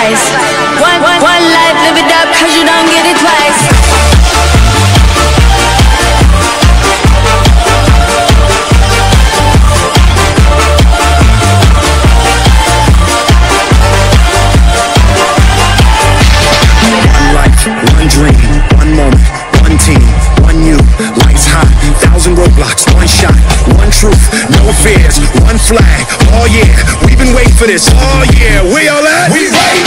twice. One life, live it up, cause you don't get it twice. One dream, one moment, one team, one you, lights high, 1,000 roadblocks, one shot, one truth, no fears, one flag, oh yeah, we've been waiting for this, oh yeah, where y'all at? We right